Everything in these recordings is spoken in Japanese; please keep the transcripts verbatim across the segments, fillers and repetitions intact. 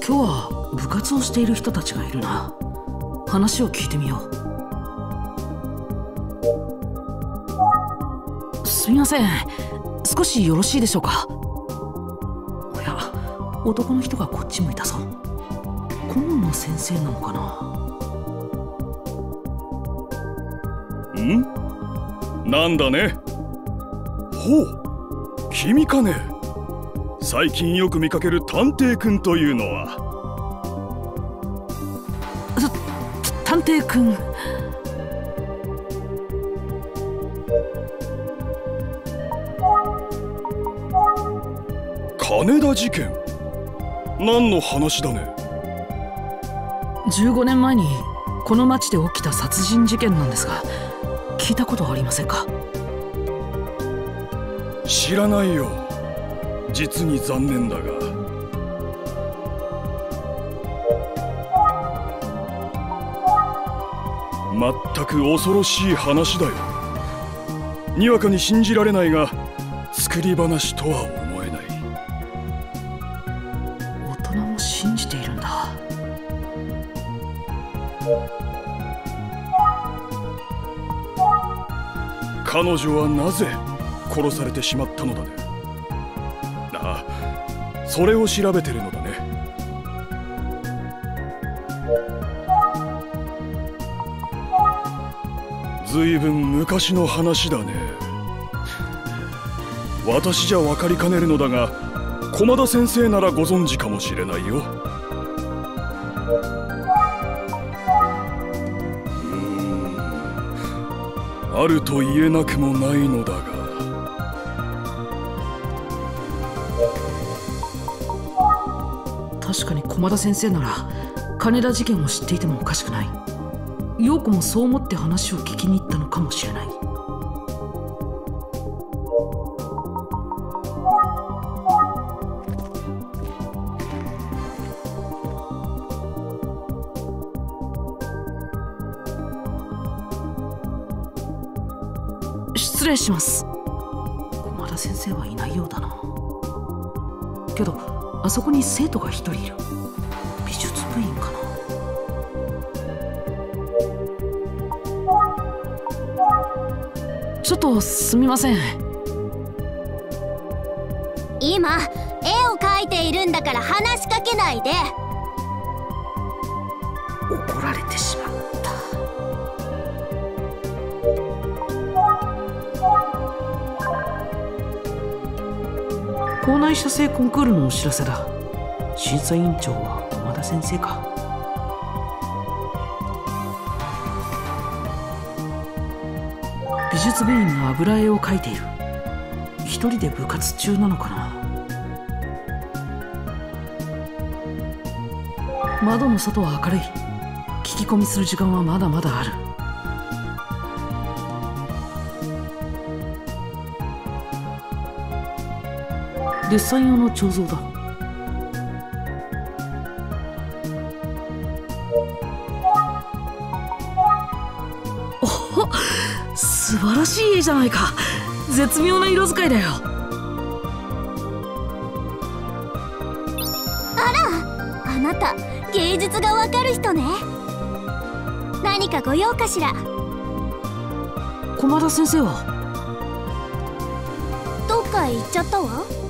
今日は部活をしている人たちがいるな。話を聞いてみよう。すみません、少しよろしいでしょうか。おや、男の人がこっち向いたぞ。顧問の先生なのかな。 ん？なんだね。ほう、君かね。最近よく見かける探偵くんというのは。 探偵くん。 金田事件、何の話だね。 じゅうごねんまえにこの町で起きた殺人事件なんですが、聞いたことはありませんか。 知らないよ。実に残念だが。まったく恐ろしい話だよ。にわかに信じられないが、作り話とは思えない。 大人も信じているんだ。 彼女はなぜ殺されてしまったのだね。ああ、それを調べてるのだね。ずいぶん昔の話だね。私じゃ分かりかねるのだが、駒田先生ならご存知かもしれないよ。うーん、あると言えなくもないのだが。 確かに駒田先生なら金田事件を知っていてもおかしくない。陽子もそう思って話を聞きに行ったのかもしれない。失礼します。駒田先生はいないようだな。けどあそこに生徒が一人いる。美術部員かな。ちょっとすみません。 今絵を描いているんだから話しかけないで。 怒られてしまった。校内写生コンクールのお知らせだ。審査委員長は駒田先生か。美術部員が油絵を描いている。一人で部活中なのかな。窓の外は明るい。聞き込みする時間はまだまだある。デッサン用の彫像だ。お、素晴らしい絵じゃないか。絶妙な色使いだよ。 あら、あなた芸術がわかる人ね。何かご用かしら。 駒田先生はどっか行っちゃったわ。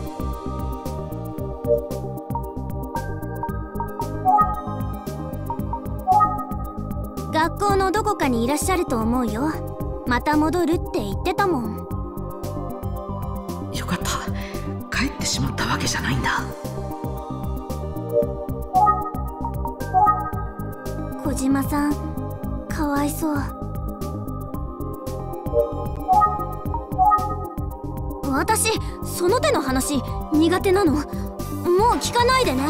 学校のどこかにいらっしゃると思うよ。また戻るって言ってたもん。 よかった。帰ってしまったわけじゃないんだ。 小島さん、かわいそう。私その手の話苦手なの。もう聞かないでね。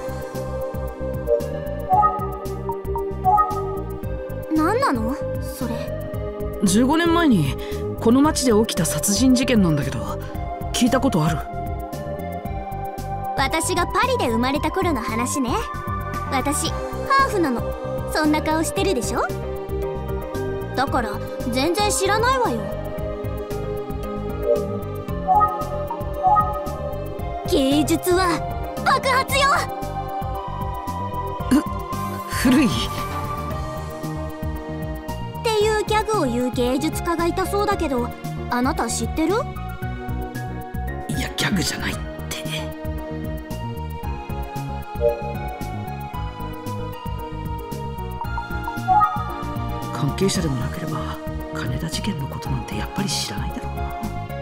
何なのそれ。 じゅうごねんまえにこの町で起きた殺人事件なんだけど、聞いたことある？ 私がパリで生まれた頃の話ね。私ハーフなの。そんな顔してるでしょ。だから全然知らないわよ。芸術は爆発よ。 古い。 っていうギャグを言う芸術家がいたそうだけど、あなた知ってる？ いや、ギャグじゃないって。関係者でもなければ金田事件のことなんてやっぱり知らないだろうな。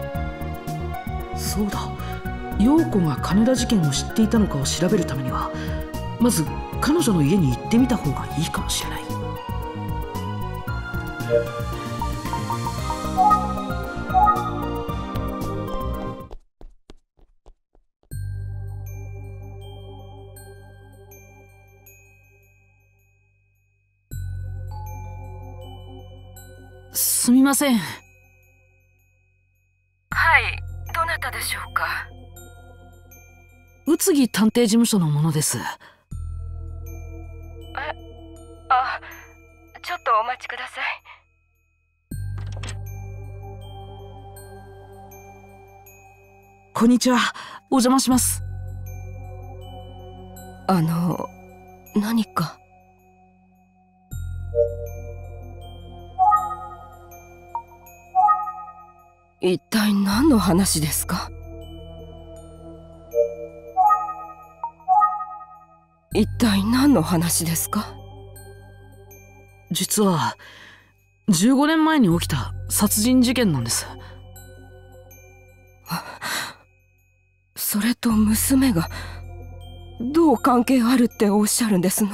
そうだ、陽子が金田事件を知っていたのかを調べるためには、まず彼女の家に行ってみた方がいいかもしれない。すみません。 はい、どなたでしょうか。 宇津木探偵事務所の者です。え、 あ、ちょっとお待ちください。 こんにちは、お邪魔します。 あの、何か。一体何の話ですか？一体何の話ですか？ 実はじゅうごねんまえに起きた殺人事件なんです。 それと娘がどう関係あるっておっしゃるんですの？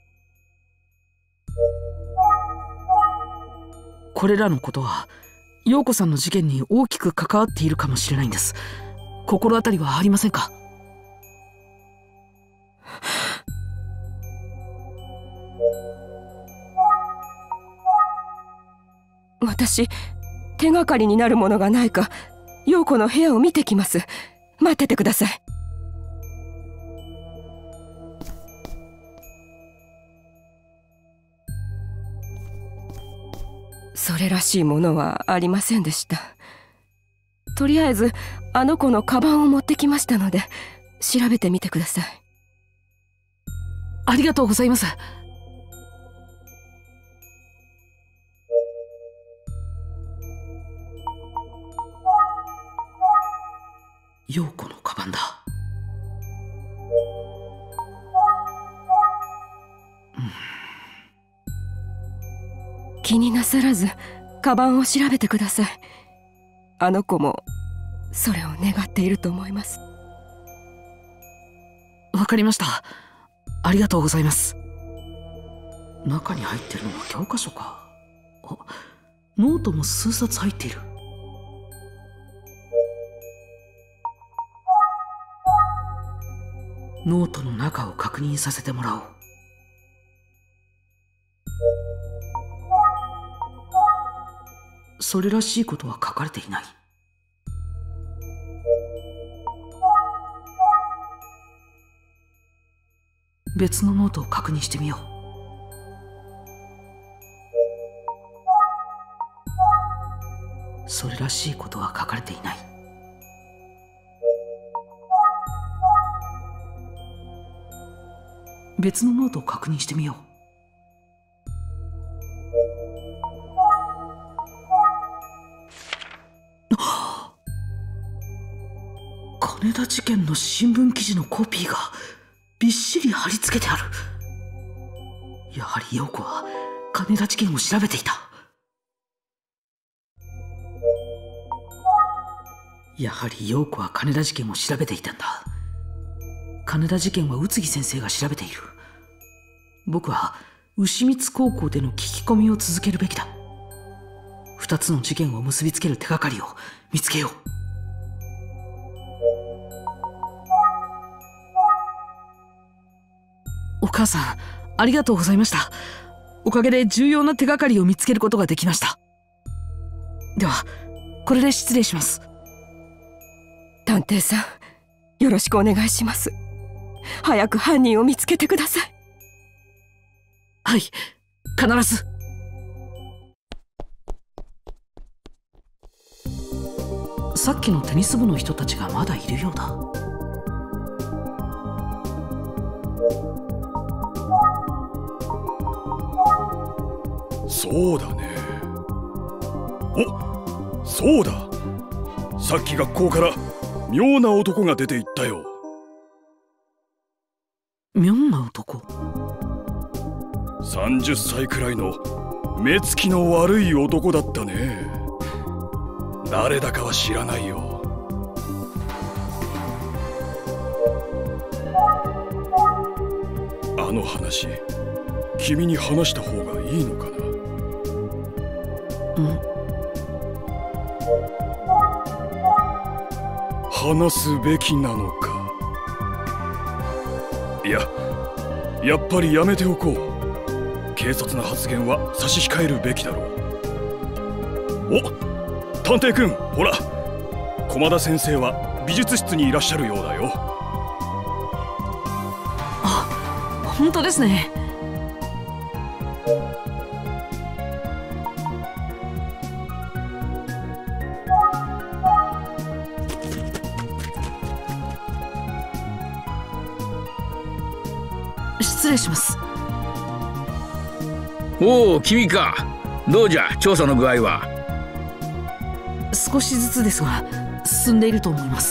これらのことは陽子さんの事件に大きく関わっているかもしれないんです。心当たりはありませんか？ 私、手がかりになるものがないか陽子の部屋を見てきます。待っててください。それらしいものはありませんでした。とりあえずあの子のカバンを持ってきましたので調べてみてください。 ありがとうございます。陽子のカバンだ。 気になさらずカバンを調べてください。あの子もそれを願っていると思います。 わかりました。ありがとうございます。中に入ってるのは教科書か。あ、ノートも数冊入っている。ノートの中を確認させてもらおう。それらしいことは書かれていない。別のノートを確認してみよう。それらしいことは書かれていない。別のノートを確認してみよう。金田事件の新聞記事のコピーがびっしり貼り付けてある。やはり陽子は金田事件を調べていた。やはり陽子は金田事件を調べていたんだ。金田事件は宇津木先生が調べている。僕は牛光高校での聞き込みを続けるべきだ。二つの事件を結びつける手がかりを見つけよう。お母さん、ありがとうございました。おかげで重要な手がかりを見つけることができました。では、これで失礼します。 探偵さん、よろしくお願いします。早く犯人を見つけてください。 はい、必ず。さっきのテニス部の人たちがまだいるようだ。 そうだね。お、そうだ。さっき学校から妙な男が出て行ったよ。 妙な男？ さんじゅっさいくらいの目つきの悪い男だったね。誰だかは知らないよ。あの話、君に話した方がいいのかな？ ん？ 話すべきなのか。いや、やっぱりやめておこう。軽率な発言は差し控えるべきだろう。お、探偵くん、ほら、駒田先生は美術室にいらっしゃるようだよ。 あ、本当ですね。失礼します。 おお、君か。どうじゃ、調査の具合は。 少しずつですが進んでいると思います。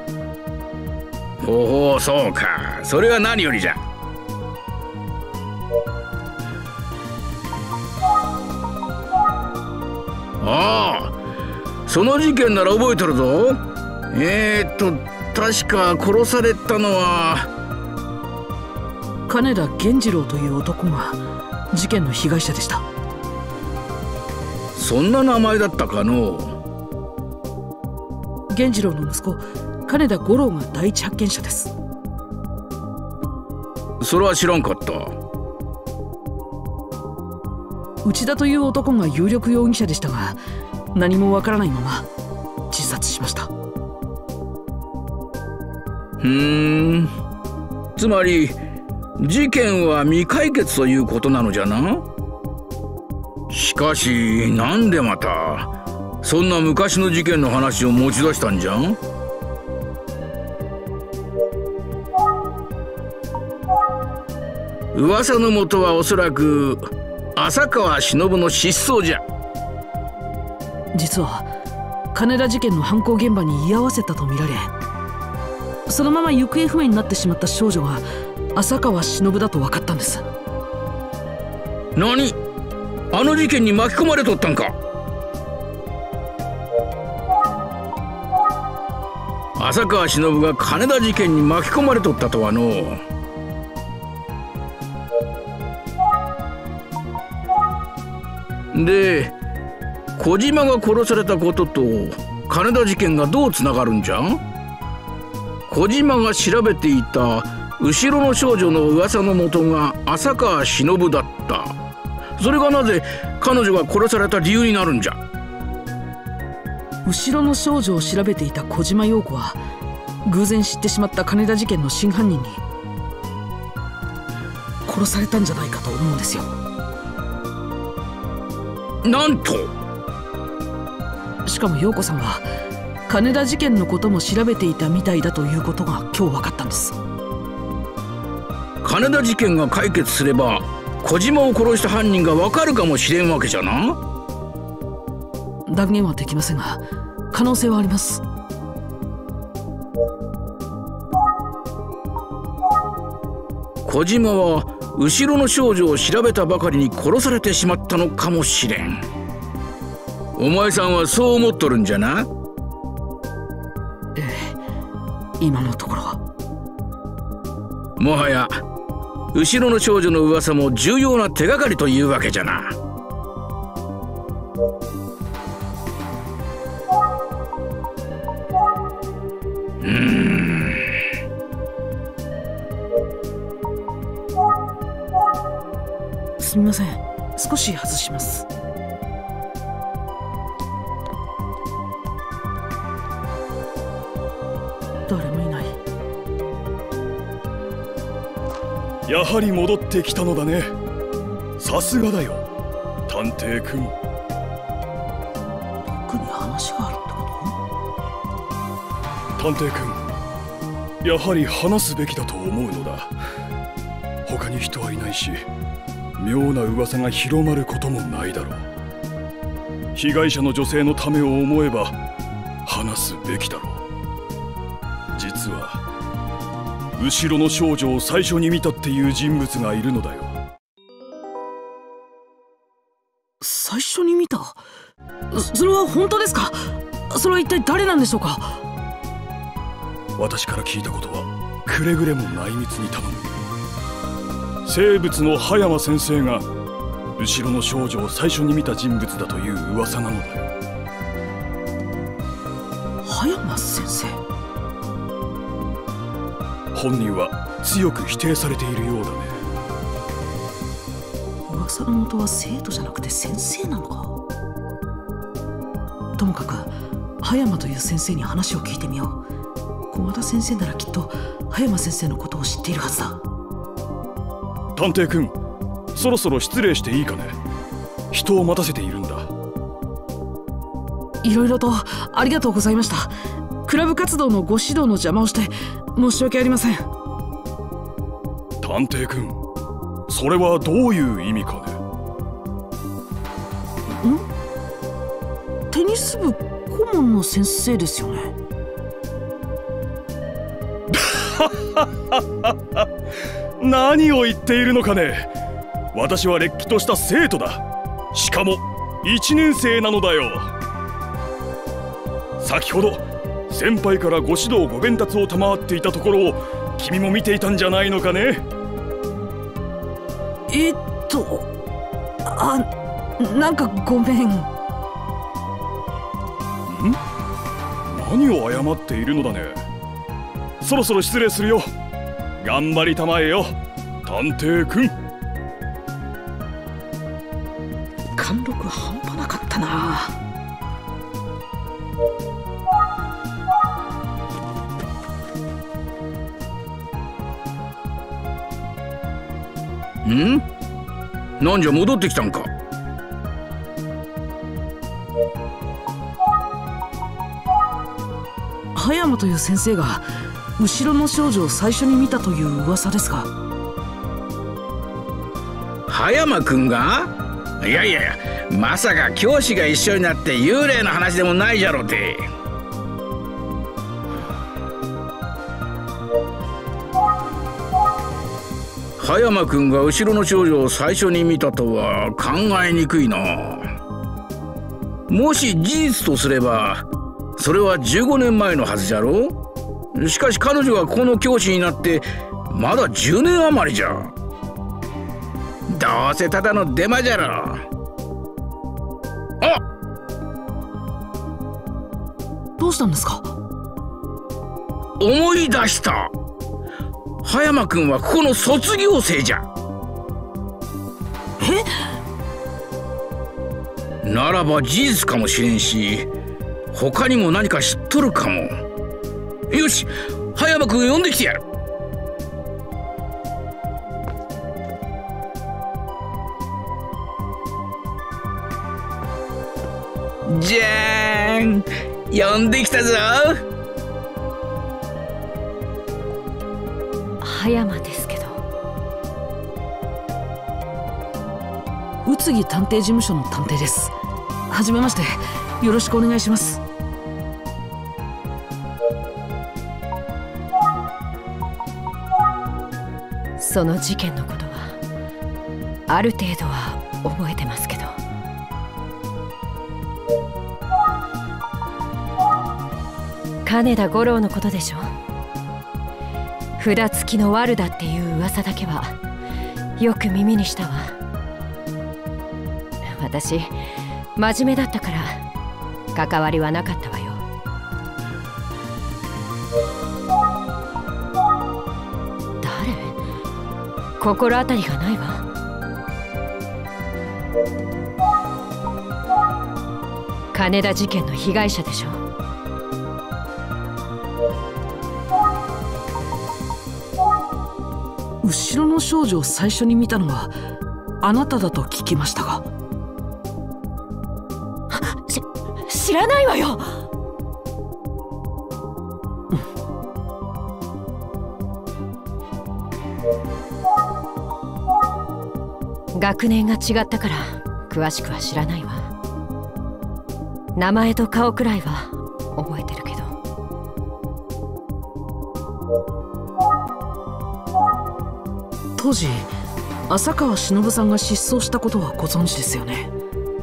ほほう、そうか。それは何よりじゃ。ああ、その事件なら覚えとるぞ。えー、っと確か殺されたのは金田源次郎という男が事件の被害者でした。 そんな名前だったかの。 源次郎の息子金田五郎が第一発見者です。 それは知らんかった。 内田という男が有力容疑者でしたが、何もわからないまま自殺しました。 ふーん、つまり事件は未解決ということなのじゃな。しかしなんでまたそんな昔の事件の話を持ち出したんじゃん？噂のもとはおそらく浅川忍の失踪じゃ。 実は金田事件の犯行現場に居合わせたとみられ、そのまま行方不明になってしまった少女が浅川忍だと分かったんです。 何？あの事件に巻き込まれとったんか？浅川忍が金田事件に巻き込まれとったとはの。で、小島が殺されたことと金田事件がどうつながるんじゃ？小島が調べていた後ろの少女の噂の元が浅川忍だった。それがなぜ彼女が殺された理由になるんじゃ？ 後ろの少女を調べていた小島陽子は偶然知ってしまった金田事件の真犯人に殺されたんじゃないかと思うんですよ。 なんと！ しかも陽子さんは金田事件のことも調べていたみたいだということが今日分かったんです。 金田事件が解決すれば小島を殺した犯人が分かるかもしれんわけじゃな。 断言はできませんが可能性はあります。 小島は後ろの少女を調べたばかりに殺されてしまったのかもしれん。お前さんはそう思っとるんじゃな？ ええ、今のところは。 もはや後ろの少女の噂も重要な手がかりというわけじゃな。うーん。 すみません、少し外します。誰もいない。 やはり戻ってきたのだね。さすがだよ、探偵くん。 僕に話があるってこと？探偵くん、やはり話すべきだと思うのだ。他に人はいないし、 妙な噂が広まることもないだろう。被害者の女性のためを思えば話すべきだろう。実は後ろの少女を最初に見たっていう人物がいるのだよ。 最初に見た？それは本当ですか？それは一体誰なんでしょうか？ 私から聞いたことはくれぐれも内密に頼む。生物の葉山先生が後ろの少女を最初に見た人物だという噂なのだよ。 葉山先生？ 本人は強く否定されているようだね。 噂の元は生徒じゃなくて先生なのか。ともかく葉山という先生に話を聞いてみよう。駒田先生ならきっと葉山先生のことを知っているはずだ。 探偵くん、そろそろ失礼していいかね。人を待たせているんだ。 いろいろとありがとうございました。クラブ活動のご指導の邪魔をして申し訳ありません。 探偵くん、それはどういう意味かね。 ん？テニス部顧問の先生ですよね。 何を言っているのかね。私はれっきとした生徒だ。しかもいちねん生なのだよ。先ほど先輩からご指導ご鞭達を賜っていたところを君も見ていたんじゃないのかね。 えっとあ、なんかごめん。ん？ 何を謝っているのだね。そろそろ失礼するよ。頑張りたまえよ、探偵くん。 貫禄半端なかったな。 ん？なんじゃ戻ってきたんか。 葉山という先生が後ろの少女を最初に見たという噂ですが。 葉山くんが？いやいやいや、まさか教師が一緒になって幽霊の話でもないじゃろうて。葉山くんが後ろの少女を最初に見たとは考えにくいな。もし事実とすればそれはじゅうごねんまえのはずじゃろ。しかし彼女がこの教師になってまだじゅうねん余りじゃ。どうせただのデマじゃろ。あ！ どうしたんですか？ 思い出した。葉山くんはここの卒業生じゃ。 え？ ならば事実かもしれんし、他にも何か知っとるかも。よし、葉山くん呼んできてやる。じゃーん、呼んできたぞ。 葉山ですけど。 宇津木探偵事務所の探偵です。はじめまして、よろしくお願いします。 その事件のことはある程度は覚えてますけど。金田五郎のことでしょ。札付きのワルだっていう噂だけはよく耳にしたわ。私真面目だったから関わりはなかったわよ。誰？心当たりがないわ。金田事件の被害者でしょ。 後ろの少女を最初に見たのはあなただと聞きましたが。 し知らないわよ。 学年が違ったから詳しくは知らないわ。名前と顔くらいは覚えてるけど。 当時浅川忍さんが失踪したことはご存知ですよね。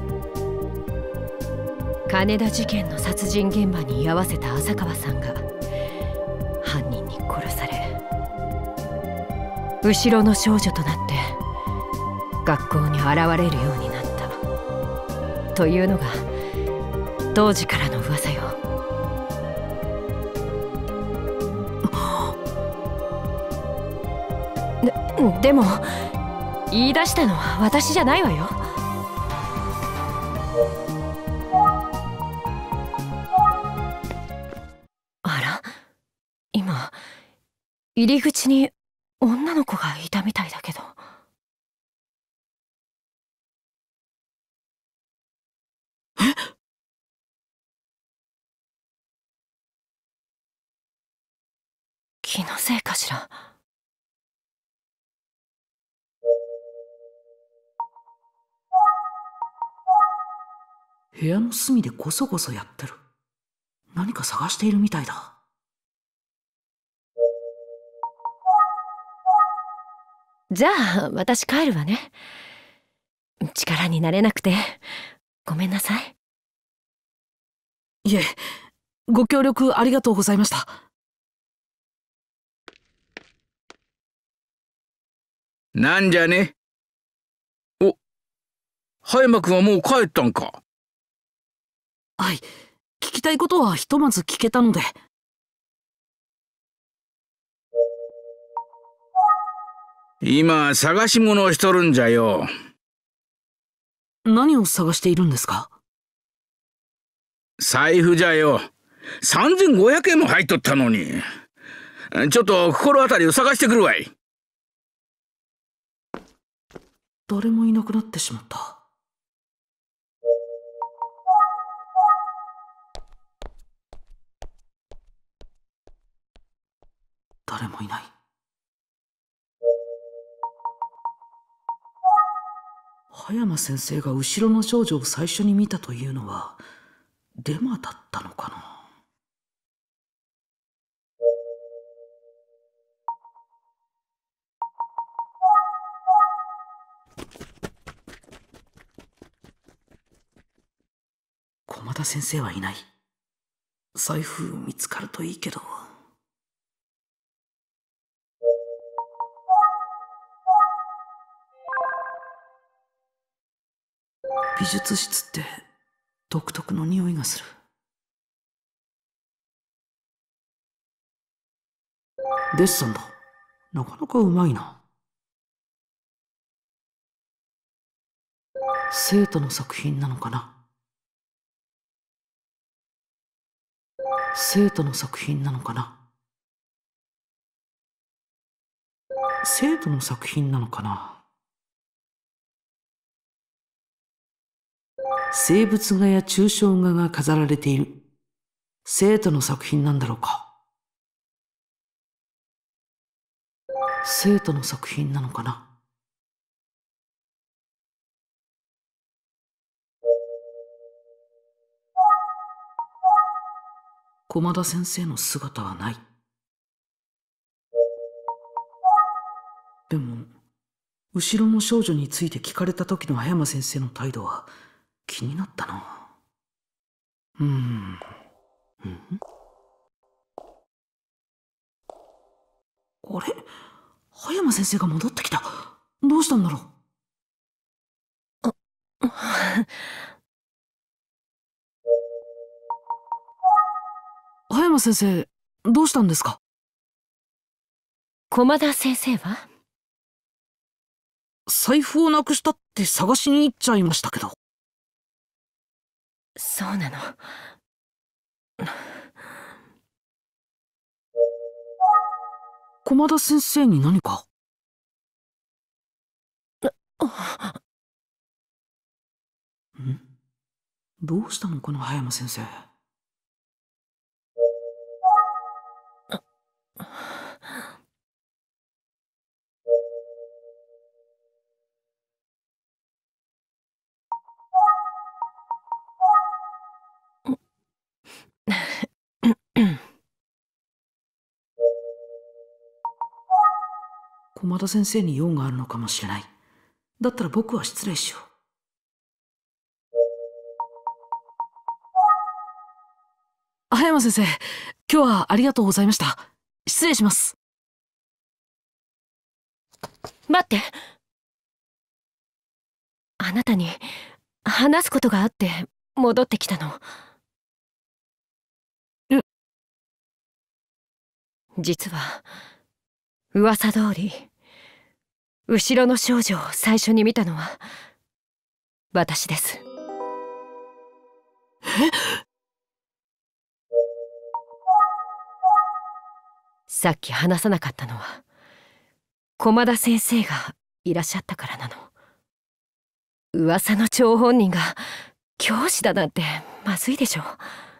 金田事件の殺人現場に居合わせた浅川さんが犯人に殺され、後ろの少女となって学校に現れるようになったというのが当時からの噂よ。で、でも言い出したのは私じゃないわよ。あら、今入り口に女の子がいたみたいだけど。 え？ 気のせいかしら。 部屋の隅でゴソゴソやってる。何か探しているみたいだ。 じゃあ私帰るわね。力になれなくてごめんなさい。 いえ、ご協力ありがとうございました。 なんじゃね。お、葉山くんはもう帰ったんか。 はい、聞きたいことはひとまず聞けたので。 今探し物をしとるんじゃよ。 何を探しているんですか？ 財布じゃよ。さんぜんごひゃくえんも入っとったのに。ちょっと心当たりを探してくるわい。 誰もいなくなってしまった。誰もいない。葉山先生が後ろの少女を最初に見たというのはデマだったのかな。駒田先生はいない。財布見つかるといいけど。美術室って独特の匂いがする。デッサンだ。なかなかうまいな。生徒の作品なのかな。生徒の作品なのかな。生徒の作品なのかな。生物画や抽象画が飾られている。生徒の作品なんだろうか。生徒の作品なのかな。駒田先生の姿はない。でも後ろの少女について聞かれた時の葉山先生の態度は気になったな。うーん。うん？あれ？葉山先生が戻ってきた。どうしたんだろう。葉山先生、どうしたんですか？ 駒田先生は？ 財布をなくしたって探しに行っちゃいましたけど。 そうなの。 駒田先生に何か？ん？どうしたのかな、葉山先生。 駒田先生に用があるのかもしれない。だったら僕は失礼しよう。葉山先生、今日はありがとうございました。失礼します。 待って。あなたに話すことがあって戻ってきたの。 え？ 実は噂通り後ろの少女を最初に見たのは私です。 え？ さっき話さなかったのは駒田先生がいらっしゃったからなの。噂の張本人が教師だなんてまずいでしょ。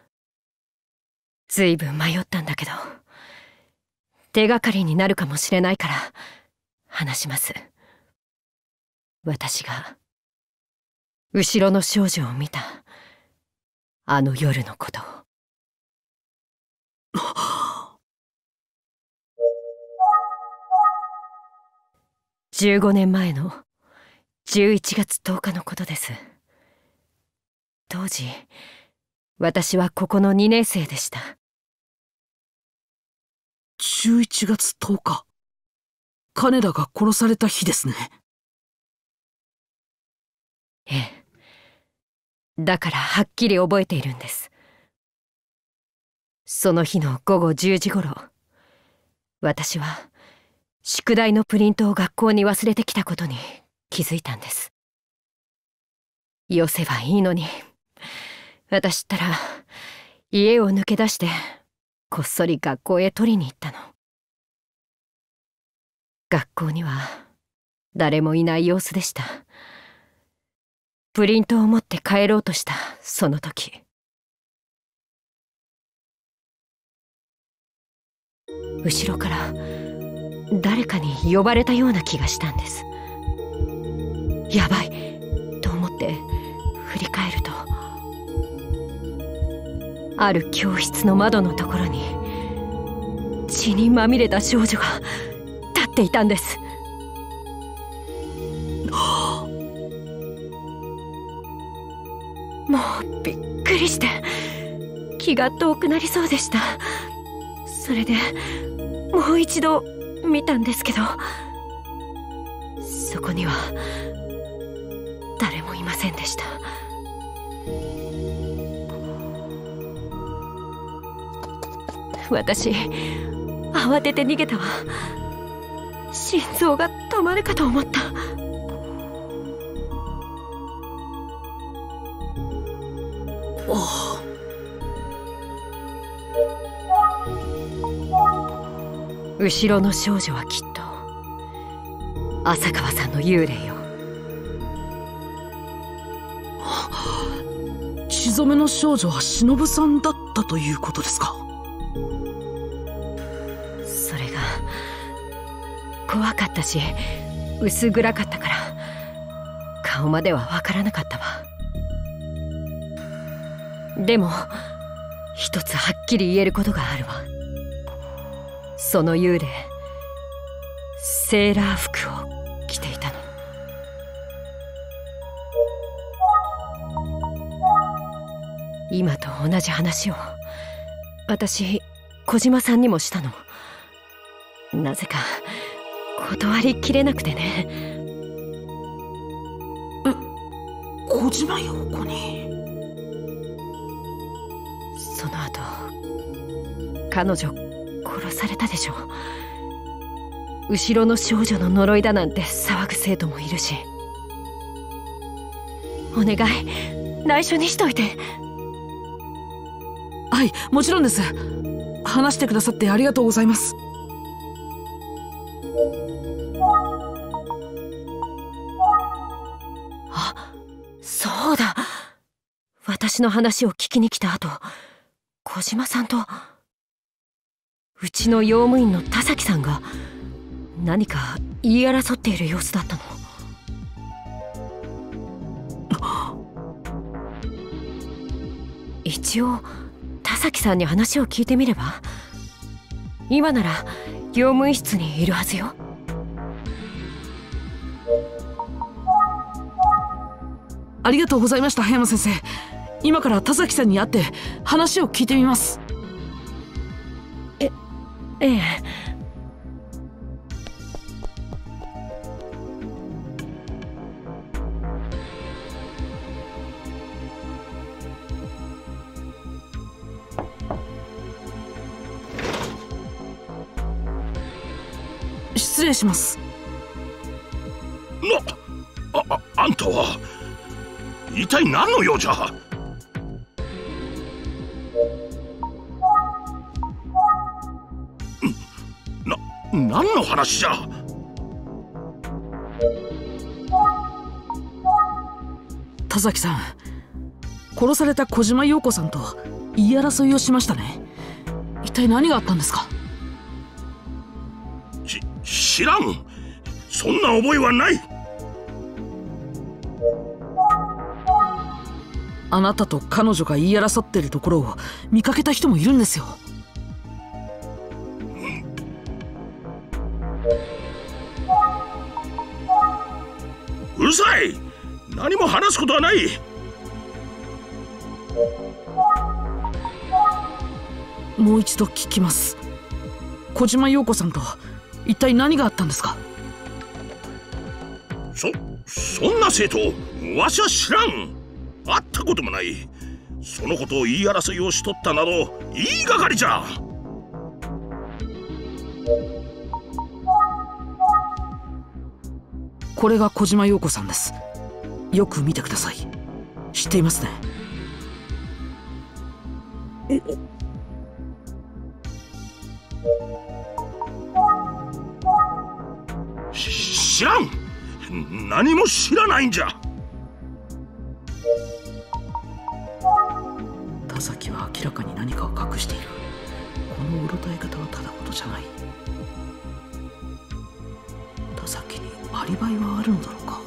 ずいぶん迷ったんだけど手がかりになるかもしれないから話します。私が後ろの少女を見たあの夜のことを。じゅうごねんまえのじゅういちがつとおかのことです。当時私はここのにねんせいでした。 じゅういちがつとおか、金田が殺された日ですね。 ええ。だからはっきり覚えているんです。その日のごごじゅうじごろ、私は宿題のプリントを学校に忘れてきたことに気づいたんです。よせばいいのに、私ったら家を抜け出してこっそり学校へ取りに行ったの。学校には誰もいない様子でした。プリントを持って帰ろうとしたその時、後ろから誰かに呼ばれたような気がしたんです。やばいと思って振り返ると、ある教室の窓のところに血にまみれた少女が立っていたんです。もうびっくりして気が遠くなりそうでした。それでもう一度見たんですけど、そこには誰もいませんでした。私慌てて逃げたわ。心臓が止まるかと思った。後ろの少女はきっと浅川さんの幽霊よ。 血染めの少女は忍さんだったということですか？ それが怖かったし薄暗かったから顔まではわからなかったわ。でも一つはっきり言えることがあるわ。その幽霊、セーラー服を着ていたの。今と同じ話を私小島さんにもしたの。なぜか断りきれなくてね。 え、小島陽子に？ その後彼女殺されたでしょ。後ろの少女の呪いだなんて騒ぐ生徒もいるし。お願い内緒にしといて。 はい、もちろんです。話してくださってありがとうございます。 あ、そうだ。私の話を聞きに来た後、小島さんとうちの用務員の田崎さんが何か言い争っている様子だったの。一応田崎さんに話を聞いてみれば？今なら用務員室にいるはずよ。 ありがとうございました。葉山先生、今から田崎さんに会って話を聞いてみます。 えええ。 失礼します。 な、あ、あ、あんたは一体何の用じゃ。な、何の話じゃ。 田崎さん、殺された小島陽子さんと言い争いをしましたね。一体何があったんですか。 し、知らん。そんな覚えはない。 あなたと彼女が言い争っているところを見かけた人もいるんですよ。 うるさい。何も話すことはない。 もう一度聞きます。小島陽子さんと一体何があったんですか。 そ、そんな生徒わしは知らん。会ったこともない。そのことを言い争いをしとったなど言いがかりじゃ。 これが小島陽子さんです。よく見てください。知っていますね。 し知らん。何も知らないんじゃ。 田崎は明らかに何かを隠している。このうろたえ方はただ事じゃない。田崎にアリバイはあるのだろうか。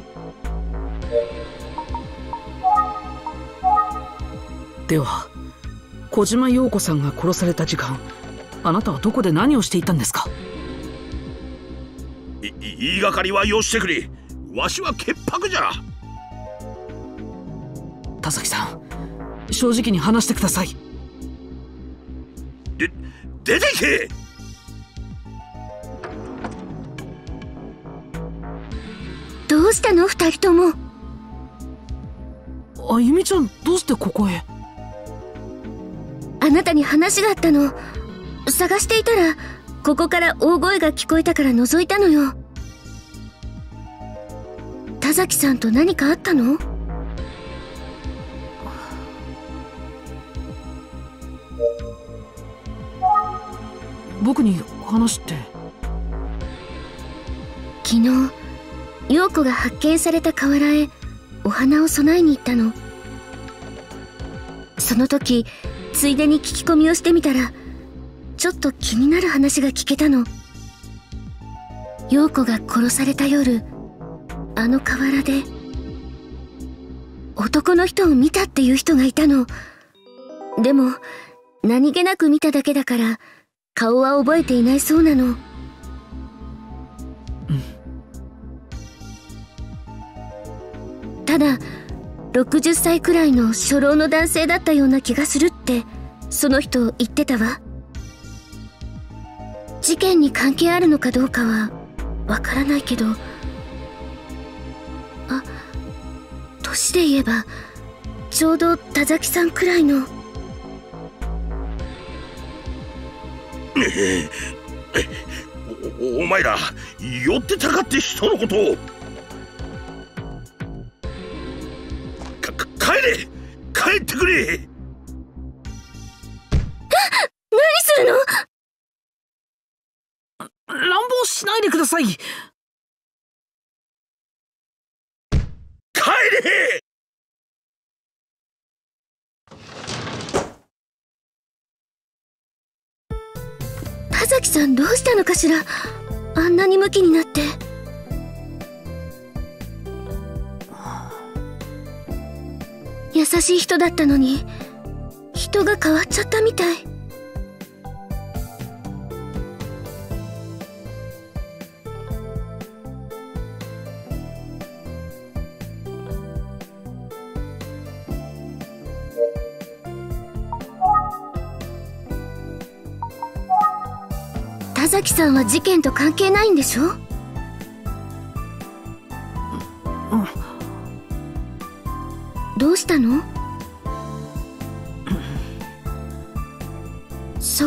では小島陽子さんが殺された時間、あなたはどこで何をしていたんですか。 い言いがかりはよしてくれ。わしは潔白じゃ。 田崎さん、正直に話してください。 で、出ていけ。 どうしたの二人とも。 あゆみちゃん、どうしてここへ。 あなたに話があったの。探していたらここから大声が聞こえたから覗いたのよ。田崎さんと何かあったの？ 僕に話って。 昨日陽子が発見された河原へお花を供えに行ったの。その時ついでに聞き込みをしてみたら、ちょっと気になる話が聞けたの。陽子が殺された夜、あの河原で男の人を見たっていう人がいたの。でも何気なく見ただけだから顔は覚えていないそうなの。ただろくじゅっさいくらいの初老の男性だったような気がするってその人言ってたわ。事件に関係あるのかどうかはわからないけど、あ、年で言えばちょうど田崎さんくらいの。 お, お前ら寄ってたかって人のことを。か帰れ、帰ってくれ。何するの？ 乱暴しないでください。帰れ。 田崎さんどうしたのかしら。あんなにムキになって。優しい人だったのに人が変わっちゃったみたい。 崎さんは事件と関係ないんでしょ？どうしたの？そう。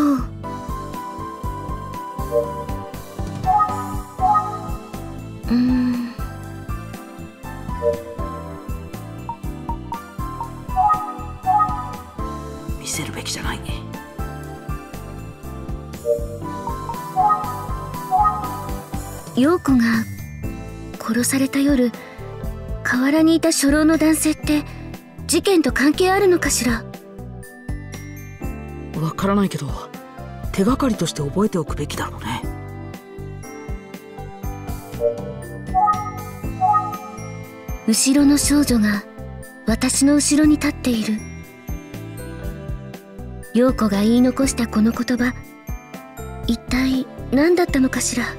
うーん。 見せるべきじゃない。 陽子が殺された夜、河原にいた初老の男性って事件と関係あるのかしら？ わからないけど、手がかりとして覚えておくべきだろうね。 後ろの少女が私の後ろに立っている。陽子が言い残したこの言葉、一体何だったのかしら？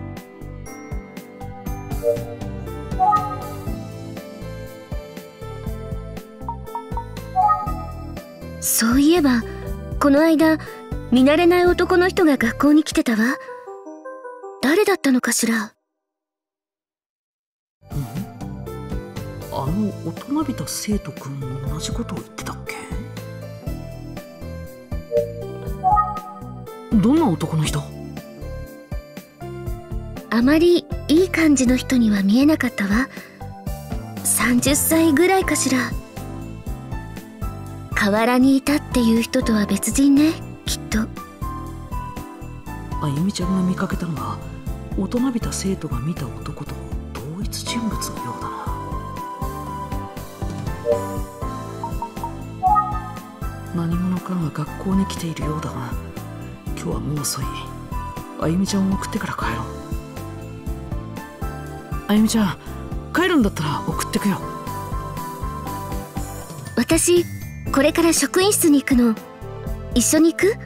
そういえばこの間見慣れない男の人が学校に来てたわ。誰だったのかしら？ あの大人びた生徒君も同じことを言ってたっけ？どんな男の人？ あまりいい感じの人には見えなかったわ。さんじゅっさいぐらいかしら。河原にいたっていう人とは別人ね、きっと。 あゆみちゃんが見かけたのは大人びた生徒が見た男と同一人物のようだな。何者かが学校に来ているようだが、今日はもう遅い。あゆみちゃんを送ってから帰ろう。あゆみちゃん、帰るんだったら送ってくよ。 私これから職員室に行くの。一緒に行く？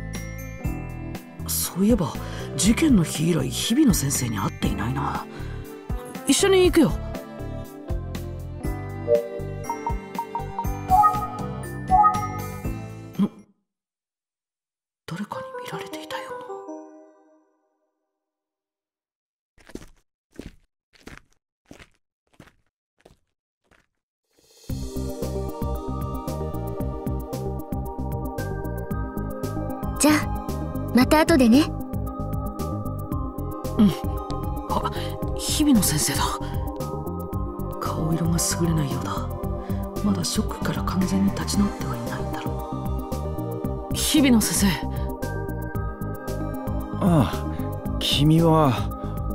そういえば事件の日以来日比野先生に会っていないな。一緒に行くよ。ん？誰かに見られていたような。 じゃあまた後でね。 うん。あ、日比野先生だ。顔色が優れないようだ。まだショックから完全に立ち直ってはいないんだろう。日比野先生。 ああ、君は。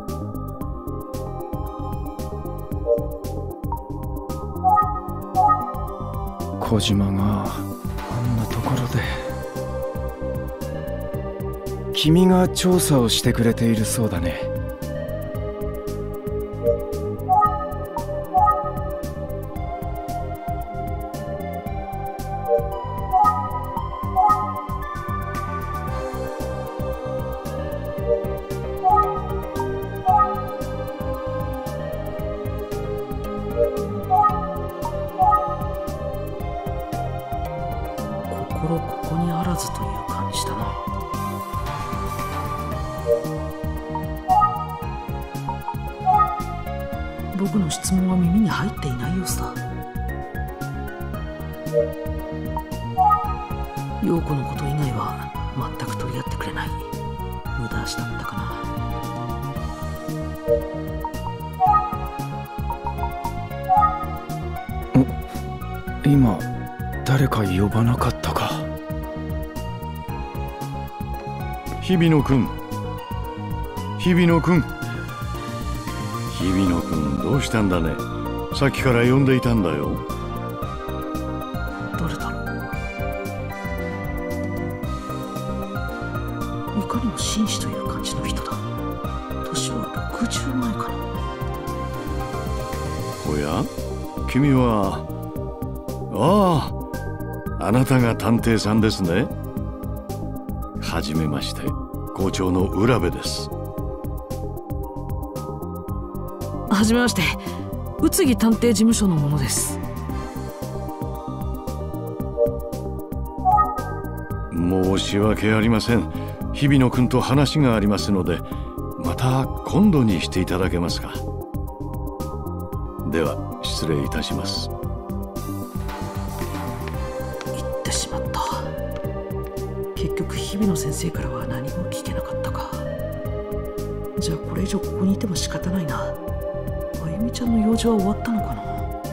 小島があんなところで。君が調査をしてくれているそうだね。 心ここにあらずという感じだな。僕の質問は耳に入っていない様子だ。陽子のこと以外は全く取り合ってくれない。無駄足だったかな。 今誰か呼ばなかったか？ 日比野くん、日比野くん、日比野くん、どうしたんだね。さっきから呼んでいたんだよ。 誰だろう。いかにも紳士という感じの人だ。年はろくじゅうまえかな。 おや、君は。ああ、あなたが探偵さんですね。はじめまして、校長の浦部です。 はじめまして、宇津木探偵事務所の者です。 申し訳ありません。 日比野君と話がありますので、また今度にしていただけますか。では失礼いたします。 言ってしまった。結局日比野先生からは何も聞けなかったか。じゃあこれ以上ここにいても仕方ないな。あゆみちゃんの用事は終わったのかな。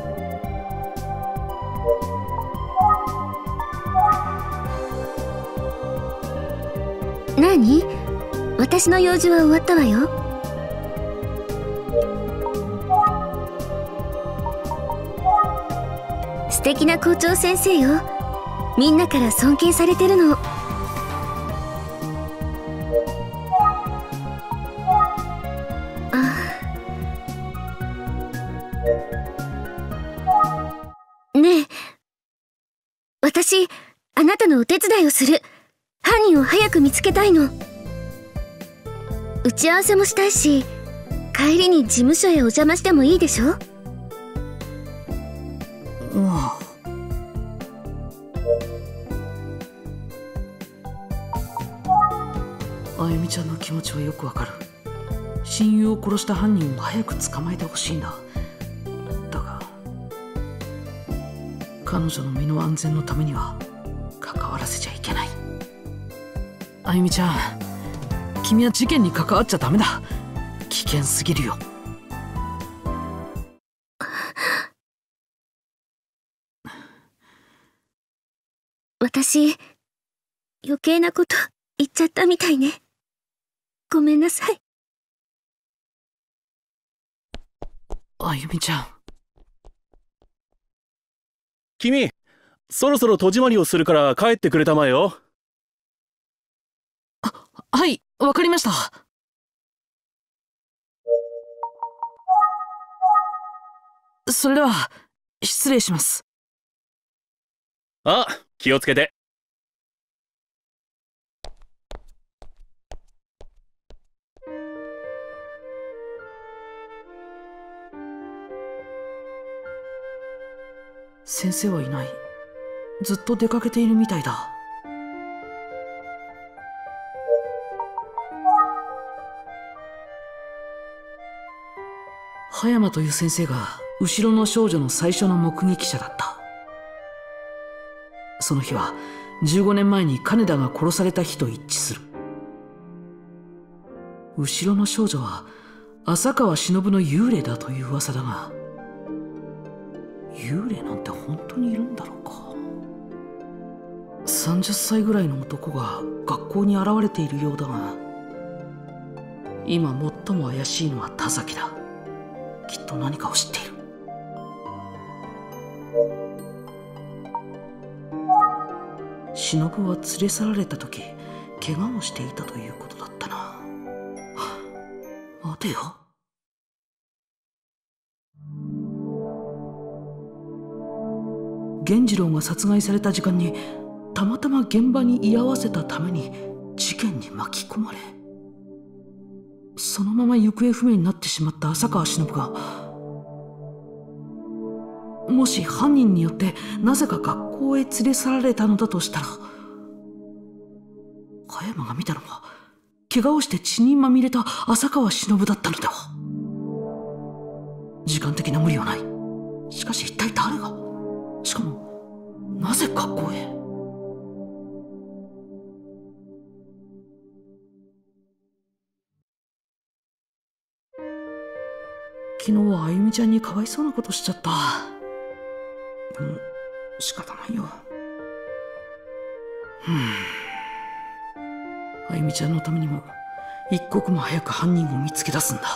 何？私の用事は終わったわよ。素敵な校長先生よ。みんなから尊敬されてるの。あねえ、私あなたのお手伝いをする。犯人を早く見つけたいの。打ち合わせもしたいし、帰りに事務所へお邪魔してもいいでしょ？ うん。あゆみちゃんの気持ちはよくわかる。親友を殺した犯人を早く捕まえてほしいんだ。だが彼女の身の安全のためには関わらせちゃいけない。あゆみちゃん、君は事件に関わっちゃダメだ。危険すぎるよ。 私余計なこと言っちゃったみたいね。ごめんなさい。 あゆみちゃん。 君、そろそろ戸締まりをするから帰ってくれたまえよ。 はい、わかりました。それでは失礼します。 あ、気をつけて。 先生はいない。ずっと出かけているみたいだ。葉山という先生が後ろの少女の最初の目撃者だった。その日はじゅうごねんまえに金田が殺された日と一致する。後ろの少女は浅川忍の幽霊だという噂だが、幽霊なんて本当にいるんだろうか。さんじゅっさいぐらいの男が学校に現れているようだが、今最も怪しいのは田崎だ。きっと何かを知っている。忍は連れ去られた時怪我をしていたということだったな。待てよ。源次郎が殺害された時間にたまたま現場に居合わせたために事件に巻き込まれ、そのまま行方不明になってしまった浅川忍が、もし犯人によってなぜか学校へ連れ去られたのだとしたら、葉山が見たのは怪我をして血にまみれた浅川忍だったのでは。時間的な無理はない。しかし一体誰が、しかもなぜ学校へ。昨日はあゆみちゃんにかわいそうなことしちゃった。でも仕方ないよ。ふん、あゆみちゃんのためにも一刻も早く犯人を見つけ出すんだ。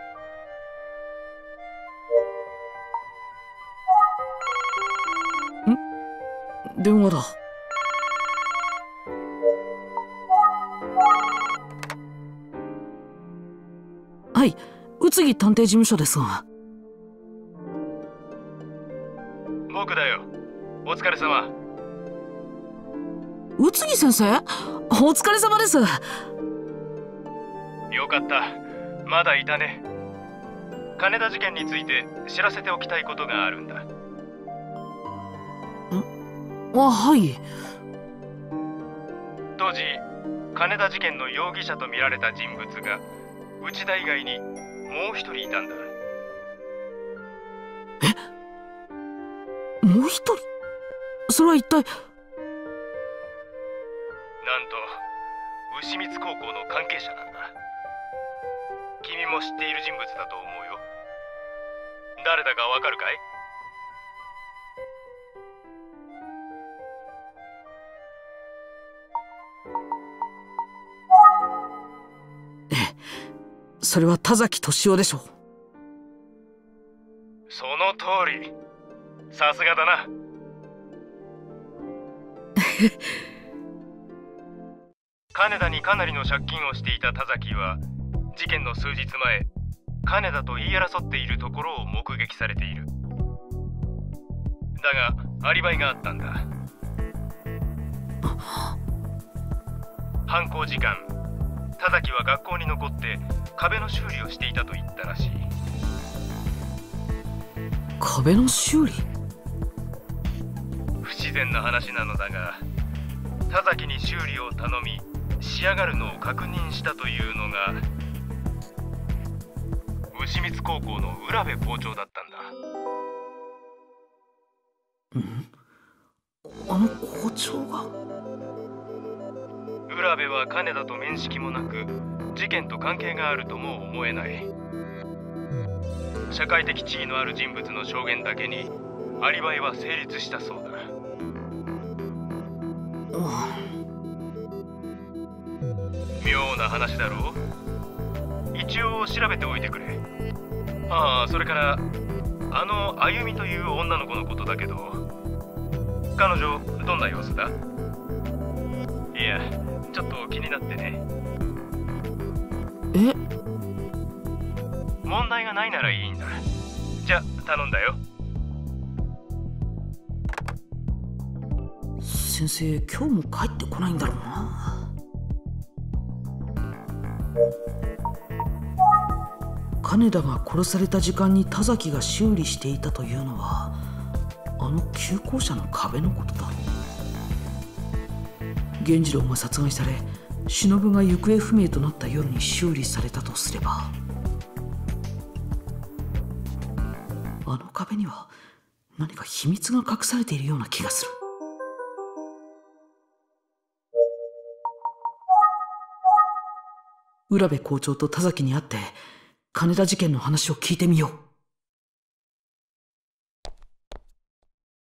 ん？電話だ。はい、宇津木探偵事務所ですが。 僕だよ。お疲れ様。 宇津木先生、お疲れ様です。 よかった、まだいたね。金田事件について知らせておきたいことがあるんだ。ん？ あ、はい。 当時金田事件の容疑者と見られた人物が内田以外にもう一人いたんだ。 え、もう一人？それは一体？なんと牛光高校の関係者なんだ。君も知っている人物だと思うよ。誰だかわかるかい？ ええ、それは田崎俊夫でしょう。 その通り。さすがだな。金田にかなりの借金をしていた田崎は事件の数日前、金田と言い争っているところを目撃されている。だがアリバイがあったんだ。犯行時間、田崎は学校に残って壁の修理をしていたと言ったらしい。 壁の修理？ 不自然な話なのだが、田崎に修理を頼み仕上がるのを確認したというのが牛光高校の浦部校長だったんだ。 ん？あの校長が？ 浦部は金田と面識もなく、事件と関係があるとも思えない。社会的地位のある人物の証言だけにアリバイは成立したそうだ。妙な話だろう。一応調べておいてくれ。ああ、それからあのあゆみという女の子のことだけど、彼女どんな様子だ？いや、ちょっと気になってね。 え？ 問題がないならいいんだ。じゃ、頼んだよ。 先生、今日も帰ってこないんだろうな。金田が殺された時間に田崎が修理していたというのは、あの旧校舎の壁のことだろう。源次郎が殺害され、忍が行方不明となった夜に修理されたとすれば、あの壁には何か秘密が隠されているような気がする。浦部校長と田崎に会って金田事件の話を聞いてみよう。